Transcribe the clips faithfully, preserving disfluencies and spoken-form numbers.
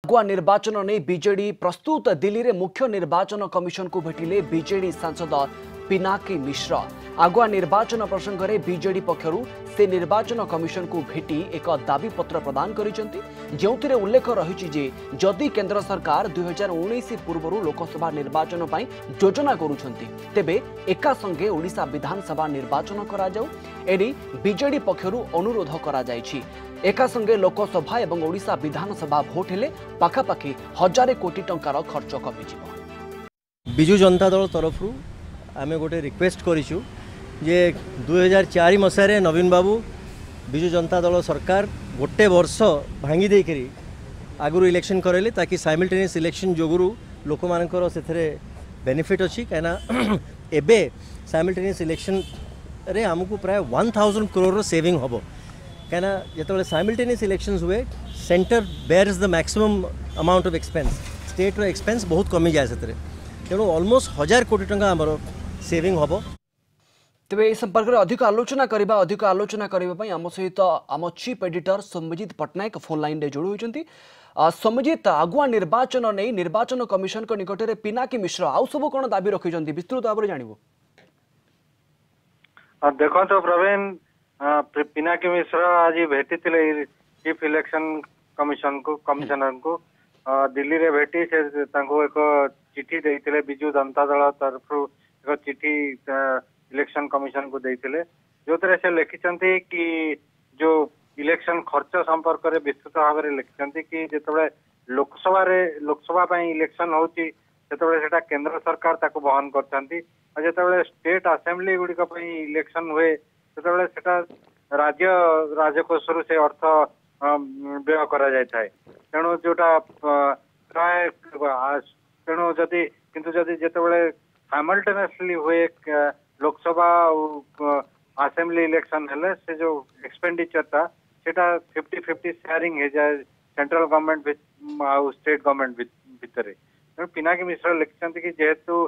आगुआ निर्वाचन नहीं बीजेडी प्रस्तुत दिल्ली में मुख्य निर्वाचन कमिशन को भेटिले बीजेडी सांसद पिनाकी मिश्र। आगुआ निर्वाचन प्रसंग में बीजेडी पक्षरु से निर्वाचन कमिशन को भेटी एक दाबी पत्र प्रदान करिसेंती, जोंथिरे उल्लेख रही जे जदि केंद्र सरकार दुई हजार उन्नीस पूर्व लोकसभा निर्वाचन पर योजना करुछंती तेबे एका संगे ओडिशा विधानसभा निर्वाचन करा जाऊ एनी बीजेडी पक्षरु अनुरोध करा जायछि। एका संगे लोकसभा एवं ओडिशा विधानसभा भोट हेले पाखापाखि हजार कोटी टंकार खर्च कमिजिव। बिजु जनता दल तरफ आमे गोटे रिक्वेस्ट करिछु जे दुई हजार चार मसीह नवीन बाबू बिजु जनता दल सरकार गोटे वर्ष भांगी देकरी आगुरी इलेक्शन करेले ताकि साइमल्टेनियस इलेक्शन जोगुरु लोक मानकर सेथरे बेनिफिट अछि कहना एबे साइमल्टेनियस इलेक्शन रे हमकु प्राय वन थाउजेंड करोड़ सेविंग हबो कहना जो साइमल्टेनियस इलेक्शंस हुए centre bears the maximum amount of expense state रो एक्सपेंस बहुत कमी जाए से तेणु ऑलमोस्ट हजार कोटी टंका आमर सेविंग हम। तेज ए संपर्क में अधिक आलोचना करबा अधिक आलोचना करने आम सहित आम chief editor Soumyajit Pattnaik phone line रे जोड़ी होती। सौम्यजित, आगुआ निर्वाचन नहीं निर्वाचन कमिशन को निकट में पिनाकी मिश्र आउ सब कौन दाबी रखी विस्तृत भाव में जानव। देखो तो प्रवीण पिनाकी मिश्र आज भेटी चीफ इलेक्शन कमिशन को कमिशनर को दिल्ली रे भेटी से एक चिठी देते बिजु जनता दल तरफ एक चिठी इलेक्शन कमिशन को देते जो से लिखिं कि जो इलेक्शन खर्च संपर्क में विस्तृत भाव में लिखिं कि जिते लोकसभा लोकसभा इलेक्शन होती से केंद्र सरकार ताको बहन करते जिते स्टेट असेंबली गुड़िक इलेक्शन हुए से राज्य राजकोष से अर्थ व्यय करा जाय थाए तेणु जोटा प्राय तेणु जदि किंतु जदि जिते साइमल्टेनियसली हुए लोकसभा असेंबली इलेक्शन हेले से जो एक्सपेंडिचर ता सेटा फिफ्टी फिफ्टी शेयरिंग है जाए सेंट्रल गवर्नमेंट आ स्टेट गवर्नमेंट भितर तेणु पिनाकी मिश्र लिखिं कि जेहेतु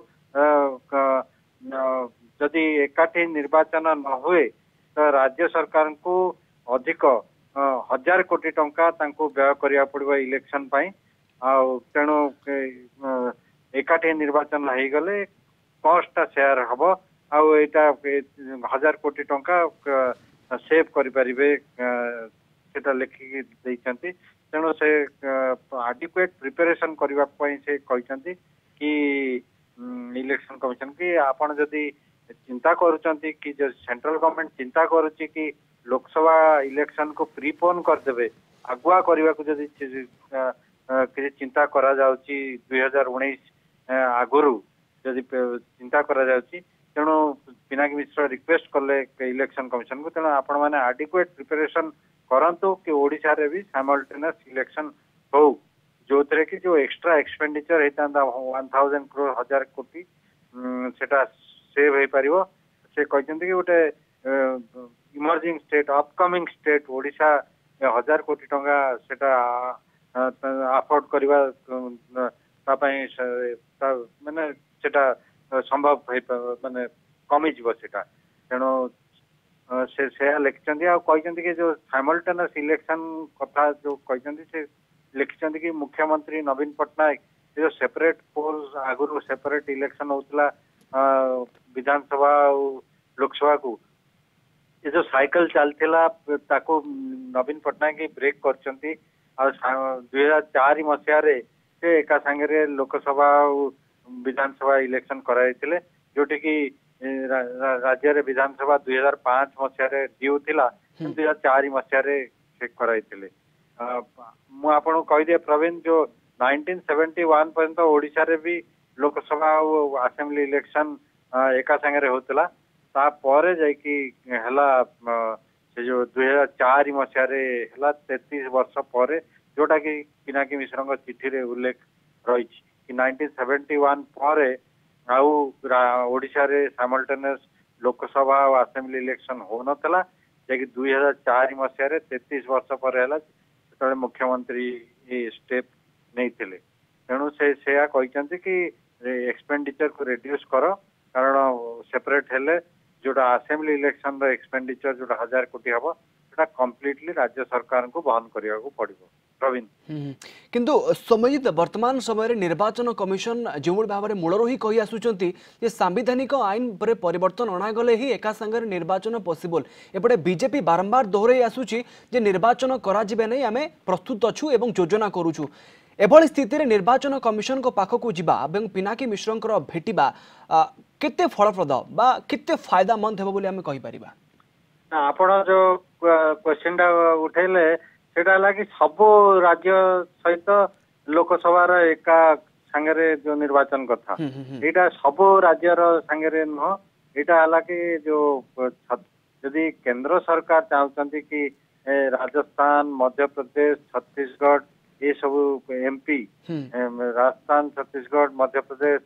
जदि एकाठी निर्वाचन न हुए तो राज्य सरकार को अधिक हजार कोटी टंका तांको व्यय करिया पड़िबो इलेक्शन पई आ तेणु एकाठी निर्वाचन हो गले कॉस्टा शेयर हबो आ एटा हजार कोटी टंका सेव करि परिबे सेटा लिखि दैछंती तेणु से एडिक्वेट प्रिपरेशन करबा पई से कहछंती कि इलेक्शन कमिशन की आपण जदि चिंता करुचंती कि जो सेंट्रल गवर्नमेंट चिंता करुची कि लोकसभा इलेक्शन को प्रीपोन करदेवे आगुआ करने को जदि किसी चिंता करा जाउची दुई हजार उन्नीस आगुरु जदि चिंता करा जाउची तेणु पिनाकी मिश्र रिक्वेस्ट कले इलेक्शन कमिशन को तेणु आपण मैंने एडिक्वेट प्रिपरेशन करंतु कि ओडिशा रे भी साइमल्टेनियस इलेक्शन हो जो थे कि जो एक्स्ट्रा एक्सपेंडिचर होता वन थाउजेंड करोड़ हजार कोटी सेटा सेव हो पार से कहते कि गोटे emerging state upcoming state Odisha हजार कोटी टंका सेटा अफोर्ड करवा माने सेटा संभव माने कमी जीव सेटा तेणु से से लिखिं आ कहते कि जो साइमल्टेनियस इलेक्शन कथा जो कहते से लिखिं कि मुख्यमंत्री नवीन पट्टनायक जो सेपरेट पोल्स आगुरी सेपरेट इलेक्शन होता विधानसभा लोकसभा को ये जो साइकिल चलता ताको नवीन पट्टनायक ब्रेक कर दुई हजार चार मसीह से एका सांगे लोकसभा विधानसभा इलेक्शन कराइले जोटि कि राज्य रे विधानसभा दुई हजार पांच मसीह ड्यू थिला दुई हजार चार मसीह से कराइले मुझे कहीदे प्रवीण जो नाइंटीन सेवेंटी वन पर्यंत ओडिशा रे भी लोकसभा असेंबली इलेक्शन एका सांगे होता तापर जाकि हला से जो दुई हजार चार मसीह तैतीस वर्ष पर जोटा कि पिनाकी मिश्र चिठी रे उल्लेख रही कि नाइंटीन सेवेंटी वन पर आउ ओडिशा रे साइमल्टेनियस लोकसभा और असेंबली इलेक्शन हो नथला जाकि दुई हजार चार मसीह तैतीस वर्ष पर है मुख्यमंत्री ये स्टेप नहीं थिले तेणु से कहते कि एक्सपेंडिचर को रिड्यूस कर कारण सेपरेट हेले जोटा असेंबली इलेक्शन रो एक्सपेंडिचर जोटा हजार कोटी हम कंप्लीटली राज्य सरकार को बहन करने को पड़ो। प्रवीण किंतु समयित वर्तमान समय निर्वाचन कमिशन जो भाव में मूलर ही कही आसुचंती जे सांविधानिक आईन पर परिवर्तन अणागले ही एका संगे निर्वाचन पॉसिबल एपटे बीजेपी बारंबार दोहराई आसुची जे निर्वाचन करा जिबे नै आमे प्रस्तुत अछु एवं योजना करूछु एभली स्थिति रे निर्वाचन कमिशन को पाखकु जिबा एवं पिनाकी मिश्रंकर भेटिबा केते फलप्रद बा केते फायदामंद हेबो बोली आमे कहि परिबा आपण जो क्वेश्चन उठेले सेटा लगी सब राज्य सहित लोकसभा एका सांगे जो निर्वाचन कथा यहाँ सब राज्यर सांगे नुह यहाँ कि जो यदि केंद्र सरकार चाहते कि राजस्थान मध्य प्रदेश छत्तीसगढ़ ये सब एमपी राजस्थान छत्तीसगढ़ मध्य प्रदेश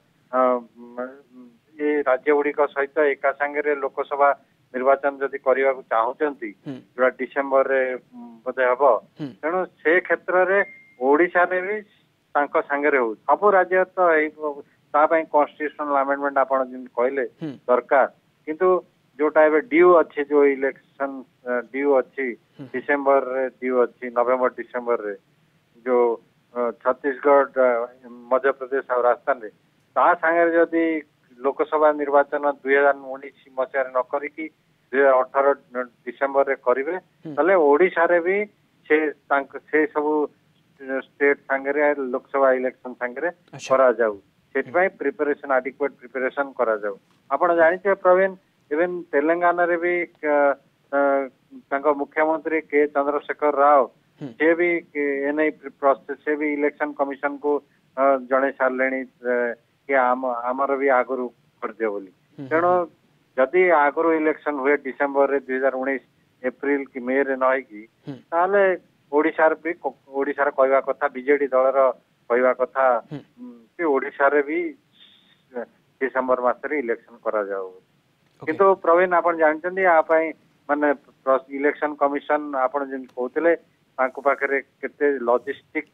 ये राज्य गुड़िक सहित एका सांगे लोकसभा निर्वाचन जदि करने को चाहते जो डिसेम्बर रे बोधे हम तेणु से क्षेत्र में ओडिशा रे भी सांगे हो सब राज्य तो कन्स्टिट्यूशनल अमेंडमेंट आप कहले दरकार किंतु जोटा एबे ड्यू अच्छी जो इलेक्शन ड्यू अच्छी डिसेम्बर रे ड्यू अच्छी नवेम्बर डिसेम्बर रे जो छत्तीसगढ़ मध्य प्रदेश और राजस्थान रे ता सांगे जदि लोकसभा निर्वाचन दुई हजार उन्नीस मसीह न करिकी दुई हजार अठारह डिसेम्बर रे करिवे तले ओडिशा रे भी से से सब स्टेट सांगे लोकसभा इलेक्शन सांगे करा जाऊ सेटपाई प्रिपरेशन एडिक्वेट प्रिपरेशन करा जाऊ आपण जानिछे प्रवीण इवन तेलंगाना रे भी तांको मुख्यमंत्री के चंद्रशेखर राव से भी एनआई प्रोसेस से भी इलेक्शन कमिशन को जणे सारलेनी कि आम आमर भी आगु कर दियो बोली तेणु जदि आगु इलेक्शन हुए डिसेम्बर रे दुई हजार उन्नीस एप्रिल कि मे रे नई कि ताले ओडिशा रे भी ओडिशा रे कहवा कथा बीजेडी दलर कहवा कथा कि ओडिशा रे भी डिसेम्बर मास रे इलेक्शन करा जाऊ किंतु प्रवीण आपण जानचंदी आ पई माने इलेक्शन कमिशन आपण जेन कहतले तांको पाखरे केते लॉजिस्टिक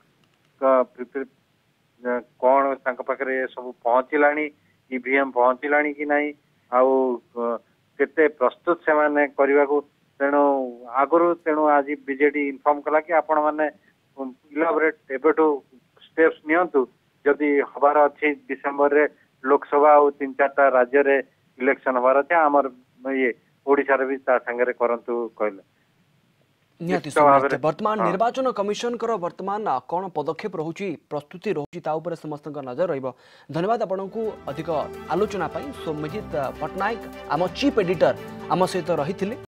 कौन पाखे सब पहुँचलानी ईवीएम पहुँचलानी कि नहीं आउ केते प्रस्तुत से माने करने को तेणु आगु तेणु आज बीजेडी इनफॉर्म कला कि आपण मैंने इलाबोरेट एबेठू स्टेप्स नियंतु जदि हबार अच्छी डिसेम्बर रे लोकसभा और तीन चार राज्य रे इलेक्शन हबार अच्छे आमर ये ओडिशा रे भी ता संगे करंतु कहले निहाती समस्त वर्तमान निर्वाचन कमिशन कर वर्तमान कौन पदक्षेप रहुची प्रस्तुति रहुची ता ऊपर समस्त नजर रहिबो धन्यवाद आपनकु अधिक आलोचना पई सौम्यजित पटनायक आम चीफ एडिटर आम सहित रहिथिले।